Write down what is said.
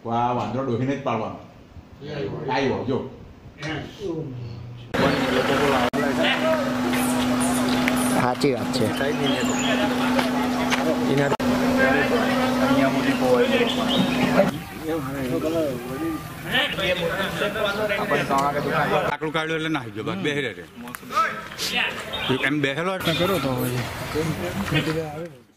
આ વાંદરો ડોહીને જ પાડવાનો. આવ્યો જો સાચી વાત છે. આકડું કાઢ્યું એટલે નાખી ગયો બેહી રહે એમ બેહેલો કરો તો